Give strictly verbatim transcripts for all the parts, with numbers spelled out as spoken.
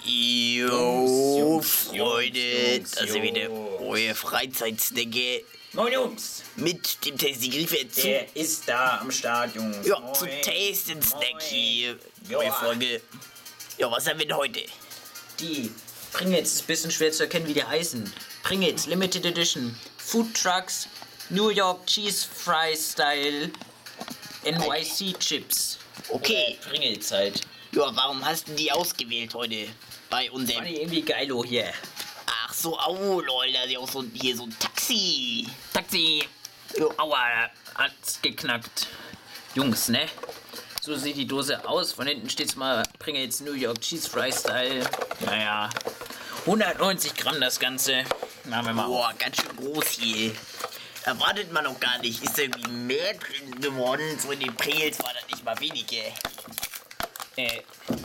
Jo, Jungs, Freunde, Jungs, das ist wieder jo. euer Freizeit-Snacke Moin Jungs, mit dem Tasty Griefe zu, der ist da am Start, Jungs. ja, Moin. zu Taste and Snack Moin. hier. Jo. Neue Folge. Ja, was haben wir denn heute? Die Pringles ist ein bisschen schwer zu erkennen, wie die heißen. Pringles Limited Edition. Food Trucks, New York Cheese Fry Style, N Y C Chips. Okay. Oder Pringles halt. Ja, warum hast du die ausgewählt heute bei Fand unserem... ich irgendwie geilo hier. Ach so, au, Leute, da ist ja auch so, hier so ein Taxi. Taxi. Jo. Aua, hat's geknackt. Jungs, ne? So sieht die Dose aus. Von hinten steht's mal Pringles New York Cheese Fry Style. Naja, hundertneunzig Gramm das Ganze. Machen wir mal auf. Boah, ganz schön groß hier. Erwartet man noch gar nicht. Ist irgendwie mehr drin geworden. So in den Pringles war das nicht mal weniger. Äh.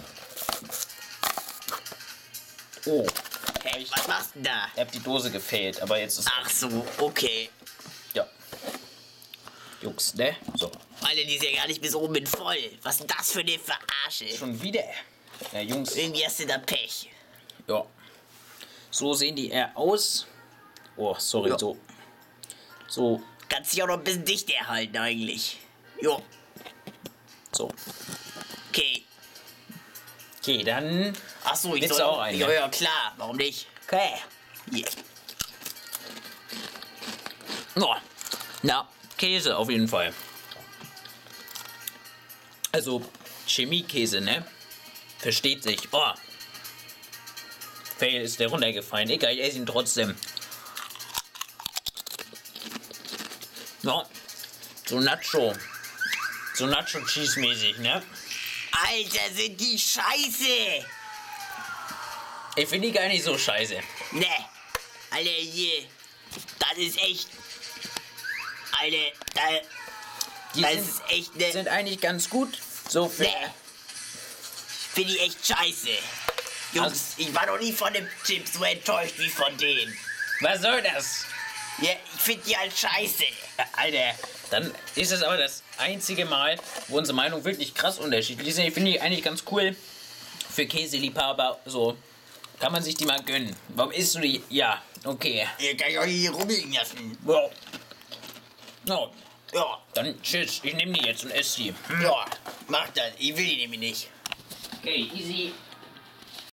Oh, Hey, was machst du denn da? ich hab die Dose gefehlt, aber jetzt ist. Ach so, okay. Ja. Jungs, ne? So. Alter, die ist ja gar nicht bis oben hin voll. Was ist denn das für eine Verarsche? Schon wieder. Ja, Jungs. Irgendwie hast du da Pech. Ja. So sehen die eher aus. Oh, sorry, Ja. so. So, Kannst dich auch noch ein bisschen dicht erhalten eigentlich. Jo, so. okay. Okay, dann. Ach so, ich Willst soll du auch einen, Ja, ne? ja, klar. Warum nicht? Okay. Hier. Oh. Na, Käse auf jeden Fall. Also, Chemiekäse, ne? Versteht sich. Oh. Fail ist der runtergefallen. Egal, ich esse ihn trotzdem. Ja. So Nacho. So Nacho Cheese mäßig, ne? Alter, sind die scheiße. Ich finde die gar nicht so scheiße. Ne. Alter, hier. Das ist echt. Alter, da, Die das sind, ist echt ne. sind eigentlich ganz gut. So für. Ne. Finde ich echt scheiße. Jungs, Also- ich war noch nie von dem Chips so enttäuscht wie von denen. Was soll das? Ja, ich finde die halt scheiße. Alter, dann ist es aber das einzige Mal, wo unsere Meinung wirklich krass unterschiedlich sind. Ich finde die eigentlich ganz cool für Käseliebhaber. So kann man sich die mal gönnen. Warum isst du die? Ja, okay. Ihr kann ich euch hier rumliegen lassen. Wow. Ja, Ja, dann tschüss. Ich nehme die jetzt und esse die. ja, macht das. Ich will die nämlich nicht. Okay, easy.